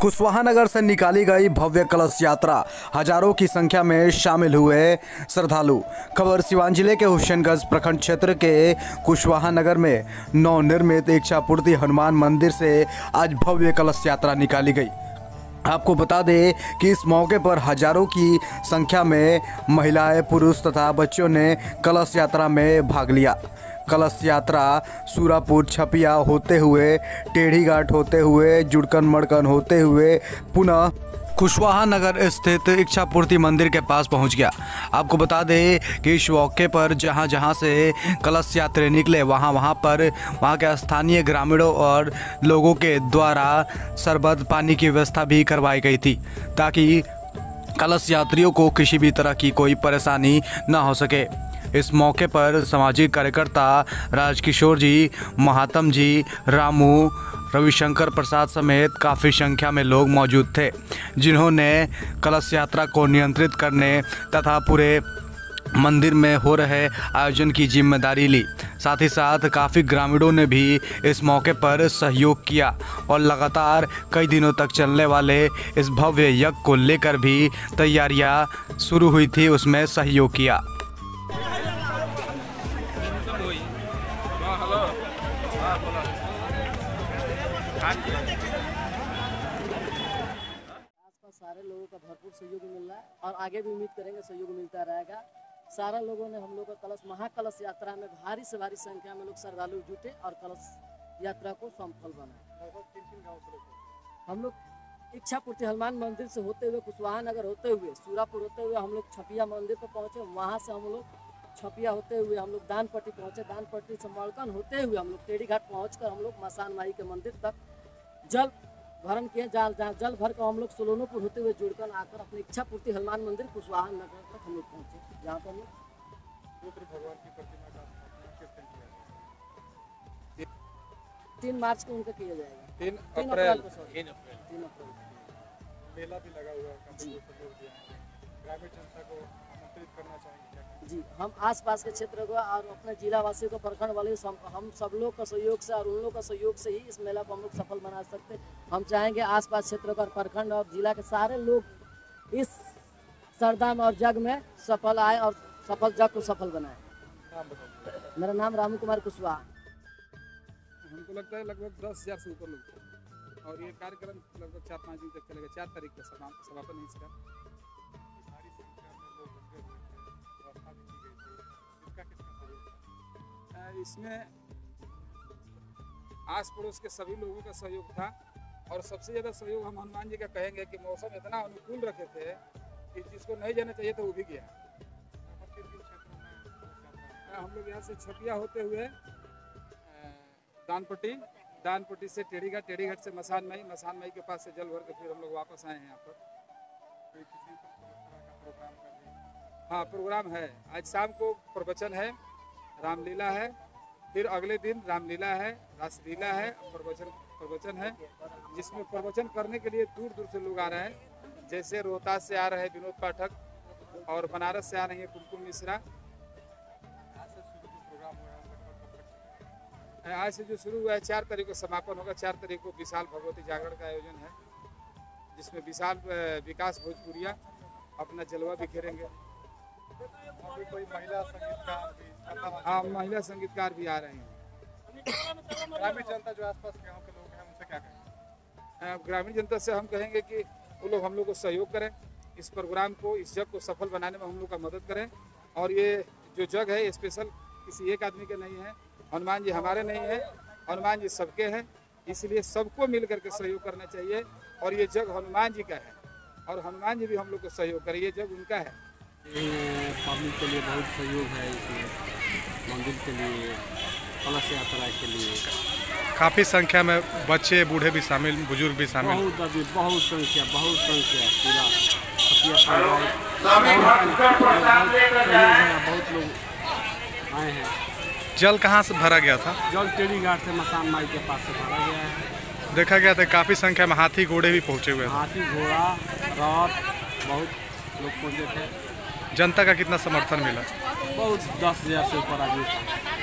कुशवाहा नगर से निकाली गई भव्य कलश यात्रा, हजारों की संख्या में शामिल हुए श्रद्धालु। खबर सिवान जिले के हुसैनगंज प्रखंड क्षेत्र के कुशवाहा नगर में नवनिर्मित इच्छापूर्ति हनुमान मंदिर से आज भव्य कलश यात्रा निकाली गई। आपको बता दें कि इस मौके पर हजारों की संख्या में महिलाएं, पुरुष तथा बच्चों ने कलश यात्रा में भाग लिया। कलश यात्रा सूरापुर छपिया होते हुए, टेढ़ी घाट होते हुए, जुड़कन मड़कन होते हुए पुनः कुशवाहा नगर स्थित इच्छापूर्ति मंदिर के पास पहुंच गया। आपको बता दें कि इस मौके पर जहां से कलश यात्री निकले वहां के स्थानीय ग्रामीणों और लोगों के द्वारा शरबत पानी की व्यवस्था भी करवाई गई थी, ताकि कलश यात्रियों को किसी भी तरह की कोई परेशानी न हो सके। इस मौके पर सामाजिक कार्यकर्ता राजकिशोर जी, महात्म जी, रामू, रविशंकर प्रसाद समेत काफ़ी संख्या में लोग मौजूद थे, जिन्होंने कलश यात्रा को नियंत्रित करने तथा पूरे मंदिर में हो रहे आयोजन की जिम्मेदारी ली। साथ ही साथ काफ़ी ग्रामीणों ने भी इस मौके पर सहयोग किया और लगातार कई दिनों तक चलने वाले इस भव्य यज्ञ को लेकर भी तैयारियां शुरू हुई थी, उसमें सहयोग किया। आसपास सारे लोगों का भरपूर सहयोग मिल रहा है और आगे भी उम्मीद करेंगे सहयोग मिलता रहेगा। सारा लोगों ने हम लोग का कलश महाकलश यात्रा में भारी से भारी संख्या में लोग श्रद्धालु जुटे और कलश यात्रा को सफल बनाए। हम लोग इच्छापूर्ति हनुमान मंदिर से होते हुए, कुशवाहा नगर होते हुए, सूरापुर होते हुए हम लोग छपिया मंदिर पर पहुँचे। वहाँ से हम लोग छपिया होते हुए हम लोग दानपट्टी पहुँचे। दानपट्टी से मड़कन होते हुए हम लोग टेढ़ी घाट पहुँचकर हम लोग मसान माई के मंदिर तक जल भरण किए। जल भर कर हम लोग सोलोनोपुर होते हुए जुड़कर आकर अपनी इच्छापूर्ति हनुमान मंदिर कुशवाहा नगर तक हम लोग पहुँचे, जहाँ पर हम लोग भगवान की प्रतिमा का 3 मार्च को उनका किया जाएगा। 3 अप्रैल मेला भी लगा हुआ है। ग्रामीण जनता को आमंत्रित करना चाहेंगे जी। हम आसपास के क्षेत्र को और अपने जिला वासियों को, प्रखंड वाले हम सब लोग का सहयोग से और उन लोग का सहयोग से ही इस मेला को हम लोग सफल बना सकते। हम चाहेंगे आसपास क्षेत्र का, प्रखंड और जिला के सारे लोग इस सरदा में और जग में सफल आए और सफल जग को सफल बनाए। मेरा नाम रामू कुमार कुशवाहा। हमको लगता है लगभग 10,000 से ऊपर लोग थे और ये कार्यक्रम लगभग 4-5 दिन तक चलेगा। 4 तारीख को समापन है इसका। इसमें आस पड़ोस के सभी लोगों का सहयोग था और सबसे ज़्यादा सहयोग हम हनुमान जी का कहेंगे कि मौसम इतना अनुकूल रखे थे कि जिसको नहीं जाना चाहिए तो वो भी गया। हम लोग यहाँ से छपिया होते हुए दानपट्टी से टेढ़ी घाट से मसान माई के पास से जल भर के फिर हम लोग वापस आए हैं यहाँ पर। हाँ, प्रोग्राम है। आज शाम को प्रवचन है, रामलीला है, फिर अगले दिन रामलीला है, रासलीला है, प्रवचन है, जिसमें प्रवचन करने के लिए दूर दूर से लोग आ रहे हैं। जैसे रोहतास से आ रहे हैं विनोद पाठक और बनारस से आ रही है कुमकुम मिश्रा। आज से जो शुरू हुआ है 4 तारीख को समापन होगा। 4 तारीख को विशाल भगवती जागरण का आयोजन है, जिसमें विकास भोजपुरिया अपना जलवा बिखेरेंगे। कोई महिला संगीतकार भी, हाँ, महिला संगीतकार भी आ रहे हैं। ग्रामीण जनता जो आसपास गांव के लोग हैं उनसे क्या कहेंगे? ग्रामीण जनता से हम कहेंगे कि वो लोग हम लोग को सहयोग करें, इस प्रोग्राम को, इस जग को सफल बनाने में हम लोग का मदद करें। और ये जो जग है स्पेशल किसी एक आदमी के नहीं है, हनुमान जी हमारे नहीं है, हनुमान जी सबके हैं, इसलिए सबको मिल करके सहयोग करना चाहिए। और ये जग हनुमान जी का है और हनुमान जी भी हम लोग को सहयोग करें, ये जग उनका है। पब्लिक के लिए बहुत सहयोग है, इसमें मंदिर के लिए, कलश यात्रा के लिए काफ़ी संख्या में बच्चे, बूढ़े भी शामिल, बुजुर्ग भी शामिल, बहुत संख्या पूरा बहुत लोग आए हैं। जल कहाँ से भरा गया था? जल टेढ़ी घाट से मसान माई के पास से भरा गया है। देखा गया था काफ़ी संख्या में हाथी घोड़े भी पहुँचे हुए थे। हाथी घोड़ा रथ बहुत लोग पहुँचे थे। जनता का कितना समर्थन मिला? बहुत 10,000 से ऊपर आदमी था।